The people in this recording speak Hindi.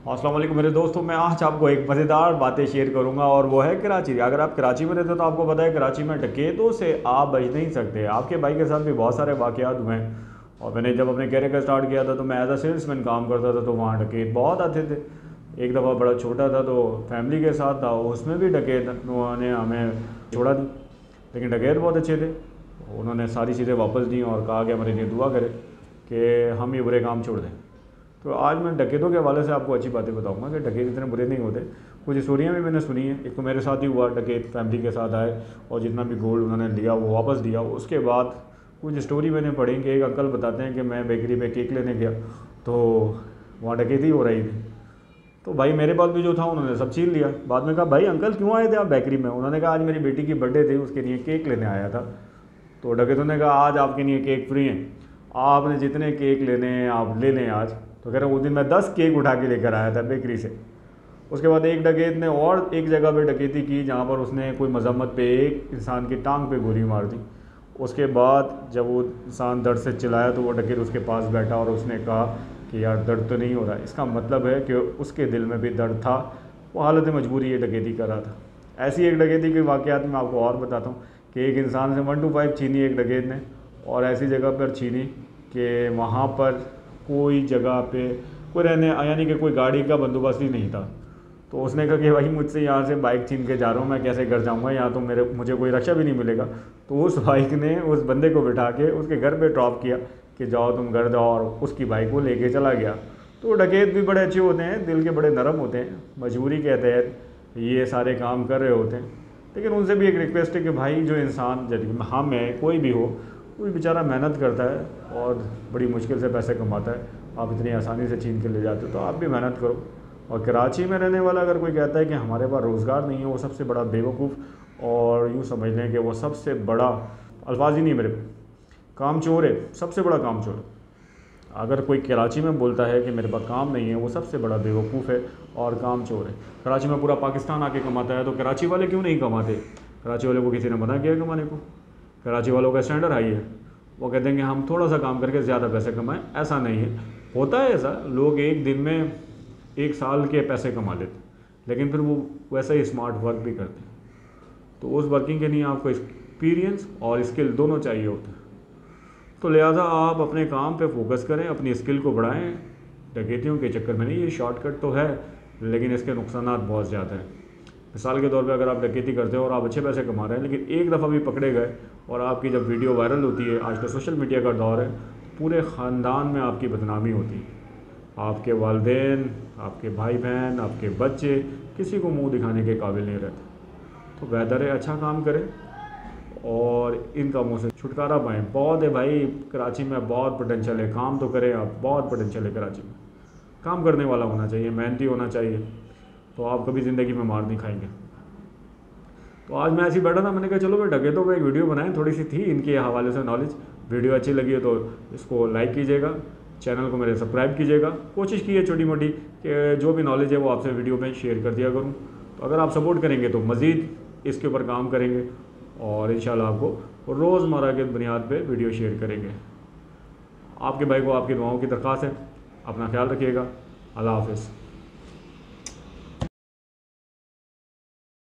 अस्सलाम वालेकुम मेरे दोस्तों, मैं आज आपको एक मज़ेदार बातें शेयर करूंगा और वो है कराची। अगर आप कराची में रहते हो तो आपको पता है कराची में डकैतों से आप बच नहीं सकते। आपके भाई के साथ भी बहुत सारे वाक़यात हुए हैं और मैंने जब अपने कैरियर का स्टार्ट किया था तो मैं एज अ सेल्समैन काम करता था, तो वहाँ डकैत बहुत आते थे। एक दफ़ा बड़ा छोटा था तो फैमिली के साथ था, उसमें भी डकैत उन्होंने हमें छोड़ा दी, लेकिन डकैत बहुत अच्छे थे। उन्होंने सारी चीज़ें वापस दी और कहा कि हमारे लिए दुआ करें कि हम ये बुरे काम छोड़ दें। तो आज मैं डकैतों के हवाले से आपको अच्छी बातें बताऊंगा कि डकैत इतने बुरे नहीं होते। कुछ स्टोरियाँ भी मैंने सुनी हैं। एक तो मेरे साथ ही हुआ, डकैत फैमिली के साथ आए और जितना भी गोल्ड उन्होंने लिया वो वापस दिया। उसके बाद कुछ स्टोरी मैंने पढ़ी कि एक अंकल बताते हैं कि मैं बेकरी पे केक लेने गया तो वहाँ डकैती हो रही थी। तो भाई मेरे पास भी जो था उन्होंने सब छीन लिया। बाद में कहा, भाई अंकल क्यों आए थे आप बेकरी में? उन्होंने कहा, आज मेरी बेटी की बर्थडे थी, उसके लिए केक लेने आया था। तो डकैतों ने कहा, आज आपके लिए केक फ्री हैं, आपने जितने केक लेने हैं आप ले लें आज। तो कह रहे हैं उस दिन मैं 10 केक उठा के लेकर आया था बेकरी से। उसके बाद एक डकैत ने और एक जगह पे डकैती की जहाँ पर उसने कोई मजम्मत पे एक इंसान की टांग पे गोली मार दी। उसके बाद जब वो इंसान दर्द से चिल्लाया तो वो डकैत उसके पास बैठा और उसने कहा कि यार दर्द तो नहीं हो रहा। इसका मतलब है कि उसके दिल में भी दर्द था, वो हालत मजबूरी ये डकैती कर रहा था। ऐसी एक डकैती के वाक़यात मैं आपको और बताता हूँ कि एक इंसान से 125 छीनी एक डकैत ने, और ऐसी जगह पर छीनी कि वहाँ पर कोई जगह पे कोई रहने यानी कि कोई गाड़ी का बंदोबस्त ही नहीं था। तो उसने कहा कि भाई मुझसे यहाँ से बाइक छीन के जा रहा हूँ, मैं कैसे घर जाऊँगा, यहाँ तो मुझे कोई रक्षा भी नहीं मिलेगा। तो उस बाइक ने उस बंदे को बिठा के उसके घर पे ड्रॉप किया कि जाओ तुम घर जाओ, और उसकी बाइक को लेके चला गया। तो डकैत भी बड़े अच्छे होते हैं, दिल के बड़े नरम होते हैं, मजबूरी के तहत ये सारे काम कर रहे होते हैं। लेकिन उनसे भी एक रिक्वेस्ट है कि भाई जो इंसान जब हम है कोई भी हो, कोई बेचारा मेहनत करता है और बड़ी मुश्किल से पैसे कमाता है, आप इतनी आसानी से छीन के ले जाते हो, तो आप भी मेहनत करो। और कराची में रहने वाला अगर कोई कहता है कि हमारे पास रोज़गार नहीं है, वो सबसे बड़ा बेवकूफ़ और यूँ समझ लें कि वो सबसे बड़ा, अल्फाज ही नहीं मेरे पे, कामचोर है, सबसे बड़ा कामचोर है। अगर कोई कराची में बोलता है कि मेरे पास काम नहीं है, वो सबसे बड़ा बेवकूफ़ है और कामचोर है। कराची में पूरा पाकिस्तान आके कमाता है, तो कराची वाले क्यों नहीं कमाते? कराची वाले को किसी ने मना किया कमाने को? कराची वालों का स्टैंडर्ड हाई है, वो कहते हैं कि हम थोड़ा सा काम करके ज़्यादा पैसे कमाएं। ऐसा नहीं है, होता है ऐसा, लोग एक दिन में एक साल के पैसे कमा लेते हैं, लेकिन फिर वो वैसा ही स्मार्ट वर्क भी करते हैं। तो उस वर्किंग के लिए आपको एक्सपीरियंस और स्किल दोनों चाहिए होते हैं। तो लिहाजा आप अपने काम पे फोकस करें, अपनी स्किल को बढ़ाएं, डकैतियों के चक्कर में नहीं। ये शॉर्टकट तो है लेकिन इसके नुकसानात बहुत ज़्यादा हैं। मिसाल के तौर पे अगर आप डकैती करते हो और आप अच्छे पैसे कमा रहे हैं, लेकिन एक दफ़ा भी पकड़े गए और आपकी जब वीडियो वायरल होती है, आज तो सोशल मीडिया का दौर है, पूरे ख़ानदान में आपकी बदनामी होती है। आपके वालिदैन, आपके भाई बहन, आपके बच्चे किसी को मुंह दिखाने के काबिल नहीं रहते। तो बेहतर है अच्छा काम करें और इन कामों से छुटकारा पाएँ। बहुत है भाई, कराची में बहुत पोटेंशियल है, काम तो करें आप, बहुत पोटेंशियल है कराची में। काम करने वाला होना चाहिए, मेहनती होना चाहिए, तो आप कभी ज़िंदगी में मार नहीं खाएंगे। तो आज मैं ऐसे ही बैठा था, मैंने कहा चलो भाई डकैतों पे एक वीडियो बनाएं, थोड़ी सी थी इनके हवाले से नॉलेज। वीडियो अच्छी लगी है तो इसको लाइक कीजिएगा, चैनल को मेरे सब्सक्राइब कीजिएगा। कोशिश की है छोटी मोटी कि जो भी नॉलेज है वो आपसे वीडियो में शेयर कर दिया करूँ। तो अगर आप सपोर्ट करेंगे तो मज़ीद इसके ऊपर काम करेंगे और इंशाल्लाह आपको रोज़मर्रा के बुनियाद पे वीडियो शेयर करेंगे। आपके भाई को आपकी दुआओं की दरख्वास्त है। अपना ख्याल रखिएगा। अल्लाह हाफ़िज़।